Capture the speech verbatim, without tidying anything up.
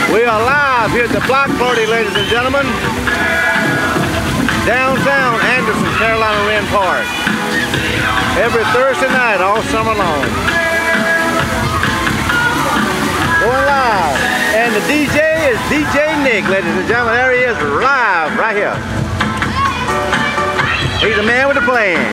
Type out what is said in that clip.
We are live here at the block party, ladies and gentlemen. Downtown Anderson, Carolina Wren Park. Every Thursday night, all summer long. Going live. And the D J is D J Nick, ladies and gentlemen. There he is, live, right here. He's the man with the plan.